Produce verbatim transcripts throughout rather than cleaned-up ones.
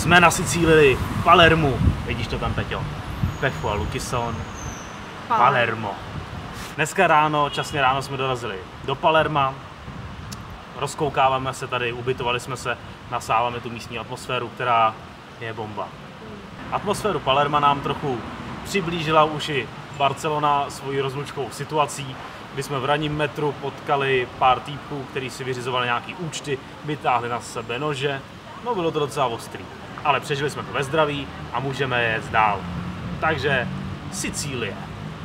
Jsme na Sicílii, Palermu. Vidíš to tam, Peťo? Pechu a Lukison. Palermo. Dneska ráno, časně ráno jsme dorazili do Palerma. Rozkoukáváme se tady, ubytovali jsme se, nasáváme tu místní atmosféru, která je bomba. Atmosféru Palerma nám trochu přiblížila už i Barcelona svojí rozlučkovou situací, kdy jsme v ranním metru potkali pár týpků, kteří si vyřizovali nějaký účty, vytáhli na sebe nože. No, bylo to docela ostrý, ale přežili jsme to ve zdraví a můžeme jet dál. Takže Sicílie.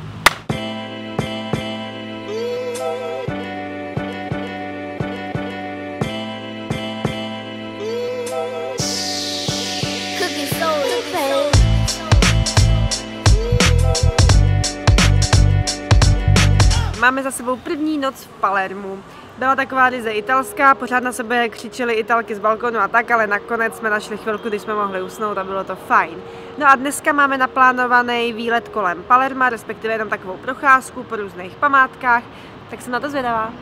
Máme za sebou první noc v Palermu. Byla taková ryze italská, pořád na sebe křičely Italky z balkonu a tak, ale nakonec jsme našli chvilku, kdy jsme mohli usnout a bylo to fajn. No a dneska máme naplánovaný výlet kolem Palerma, respektive jenom takovou procházku po různých památkách, tak jsem na to zvědavá.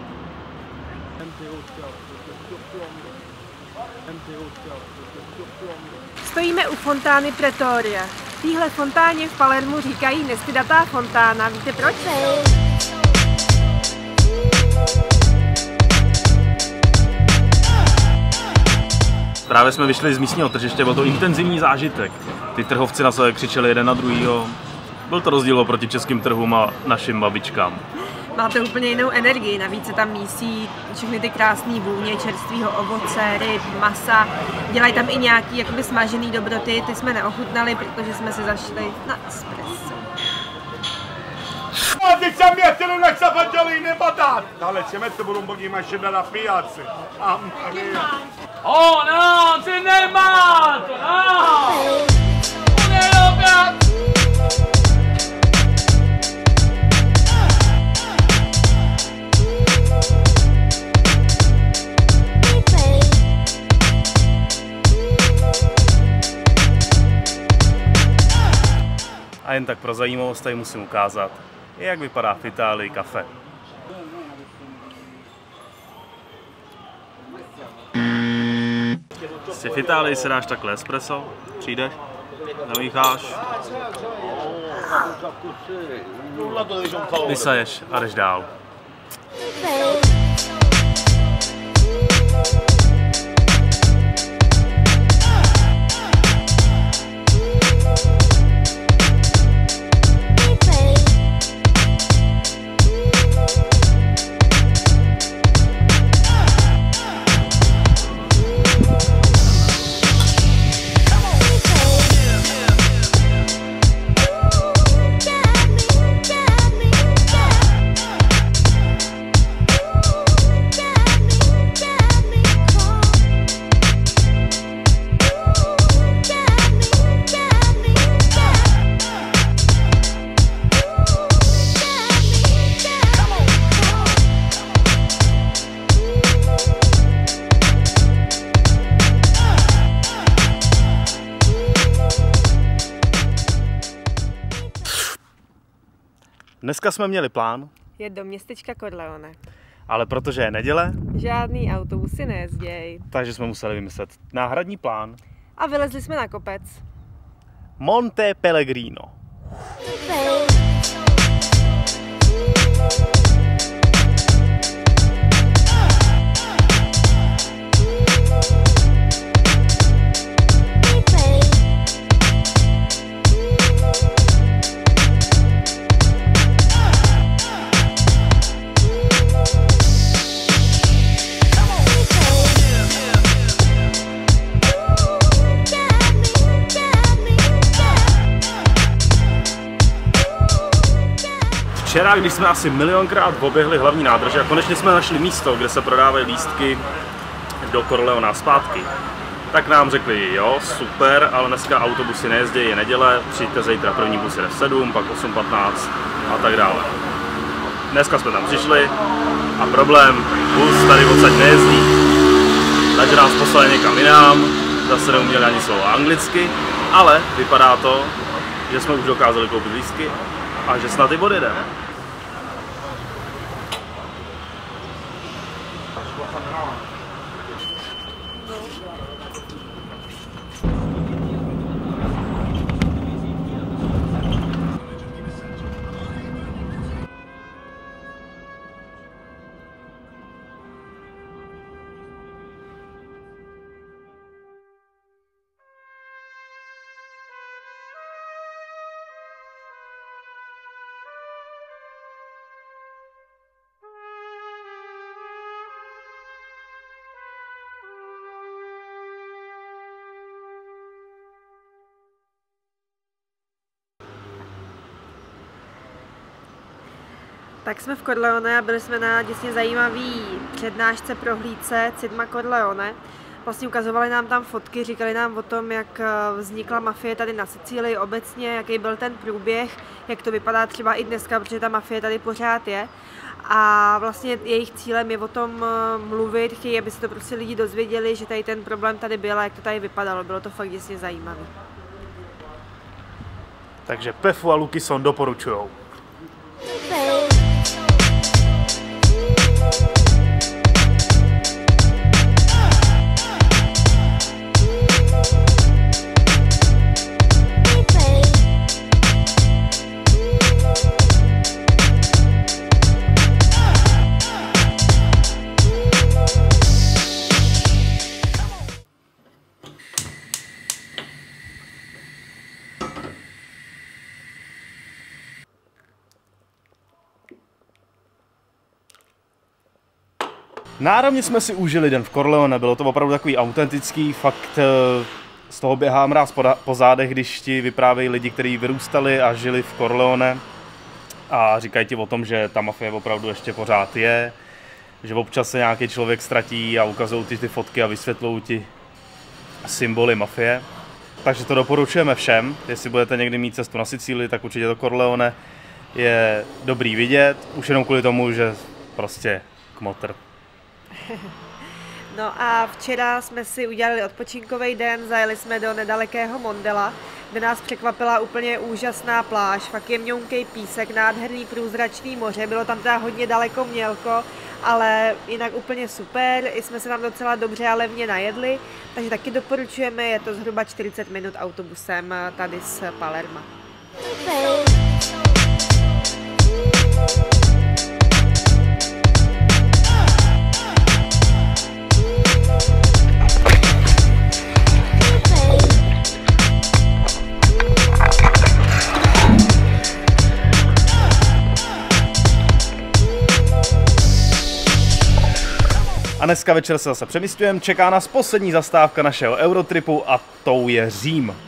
Stojíme u fontány Pretoria. Téhle fontáně v Palermu říkají nestydatá fontána. Víte proč? Právě jsme vyšli z místního tržiště, byl to intenzivní zážitek. Ty trhovci na sebe křičeli jeden na druhýho. Byl to rozdíl proti českým trhům a našim babičkám. Máte úplně jinou energii, navíc se tam mísí všechny ty krásné vůně čerstvého ovoce, ryb, masa. Dělají tam i nějaký jakoby smažený dobroty, ty jsme neochutnali, protože jsme si zašli na espresso. Ti siamo mettere una sapaggiolina in patata! Dale, ci metto pure un pochino di scena da piazza! Mamma mia! Oh no, se ne è matto, no! A jen tak pro zajímavost tady musím ukázat, jak vypadá v Itálii kafe. Prostě v Itálii si dáš takhle espresso, přijdeš, zamícháš, vysaješ a jdeš dál. Dneska jsme měli plán jet do městečka Corleone. Ale protože je neděle, žádný autobusy nejezděj. Takže jsme museli vymyslet náhradní plán. A vylezli jsme na kopec. Monte Pellegrino. Včera, když jsme asi milionkrát oběhli hlavní nádrže a konečně jsme našli místo, kde se prodávají lístky do Corleona zpátky, tak nám řekli, jo, super, ale dneska autobusy nejezdí, je neděle, přijďte zítra, první bus jde v sedm, pak osm patnáct a tak dále. Dneska jsme tam přišli a problém, bus tady odsaď nejezdí, takže nás poslali někam jinam, zase neuměli ani slovo anglicky, ale vypadá to, že jsme už dokázali koupit lístky a že snad i odjedeme. Tak jsme v Corleone a byli jsme na děsně zajímavý přednášce prohlídce Cidma Corleone. Vlastně ukazovali nám tam fotky, říkali nám o tom, jak vznikla mafie tady na Sicílii obecně, jaký byl ten průběh, jak to vypadá třeba i dneska, protože ta mafie tady pořád je. A vlastně jejich cílem je o tom mluvit, chtějí, aby se to prostě lidi dozvěděli, že tady ten problém tady byl a jak to tady vypadalo. Bylo to fakt děsně zajímavé. Takže Pefu a Lukison doporučujou. Náramně jsme si užili den v Corleone, bylo to opravdu takový autentický, fakt z toho běhá mráz po zádech, když ti vyprávějí lidi, kteří vyrůstali a žili v Corleone a říkají ti o tom, že ta mafie opravdu ještě pořád je, že občas se nějaký člověk ztratí a ukazují ti ty fotky a vysvětlují ti symboly mafie. Takže to doporučujeme všem, jestli budete někdy mít cestu na Sicílii, tak určitě to Corleone je dobrý vidět, už jenom kvůli tomu, že prostě kmotr. No a včera jsme si udělali odpočinkový den, zajeli jsme do nedalekého Mondela, kde nás překvapila úplně úžasná pláž, fakt jemňonkej písek, nádherný průzračný moře, bylo tam teda hodně daleko mělko, ale jinak úplně super, i jsme se tam docela dobře a levně najedli, takže taky doporučujeme, je to zhruba čtyřicet minut autobusem tady z Palerma. A dneska večer se zase přemysťujeme, čeká nás poslední zastávka našeho Eurotripu a tou je Řím.